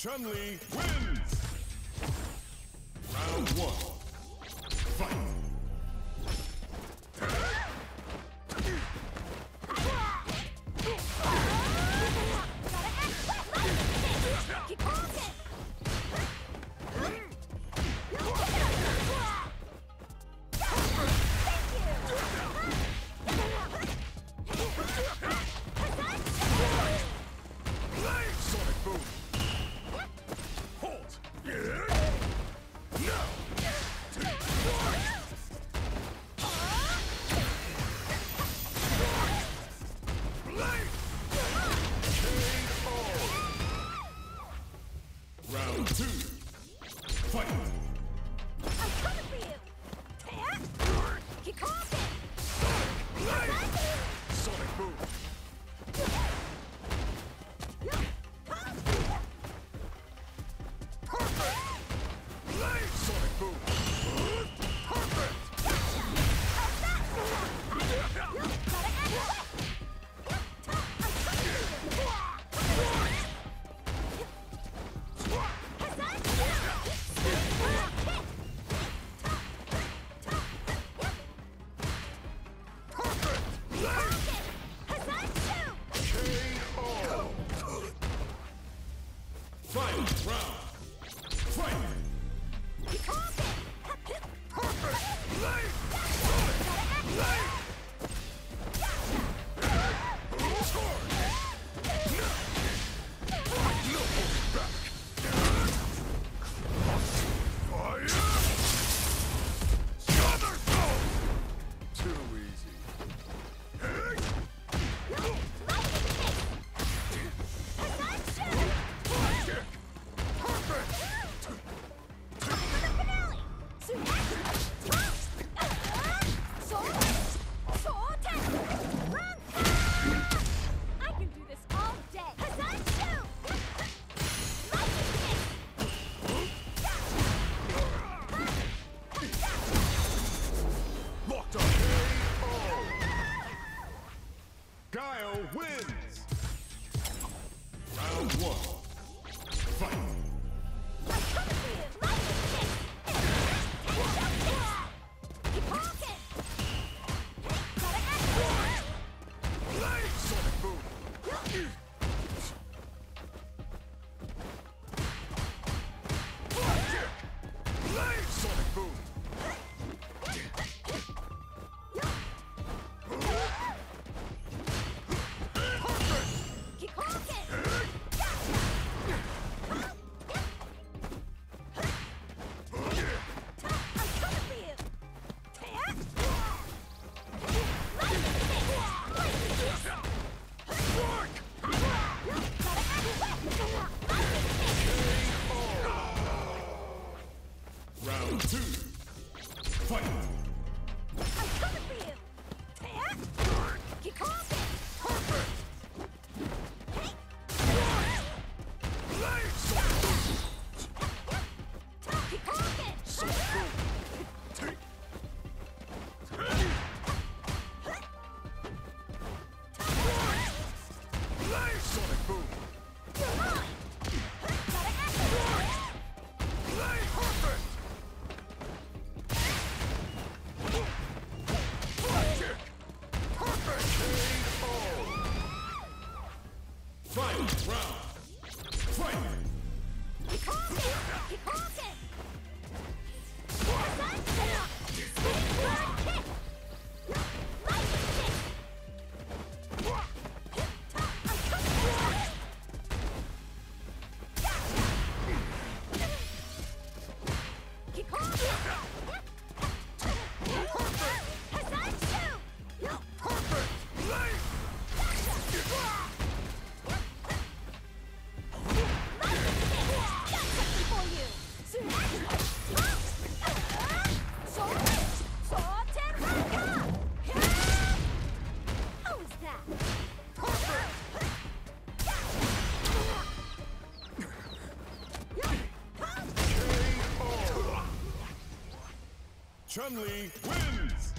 Chun-Li wins! Round one. Fight! Round two. Fight! I'm coming for you! Keep talking! Sonic boom! Perfect! Sonic boom! Perfect! Fight! Round! Fight! Perfect! Light! Sonic! Light! Charge! No! No holding back! Fire! Somersault! Too easy. I can do this all day. Locked on. Guile wins! Round one. Fight! Light! Sonic boom! Light! Sonic boom! Round two. Fight! I'm coming for you! Keep talking! Perfect! Light! Sonic boom! Keep talking! Sonic boom! Take! Light! Sonic boom! Light! Perfect! Kick! Perfect! KO! Fight! Round! Fight! Keep talking! Keep talking! Keep talking! Perfect! Light! Chun-Li wins!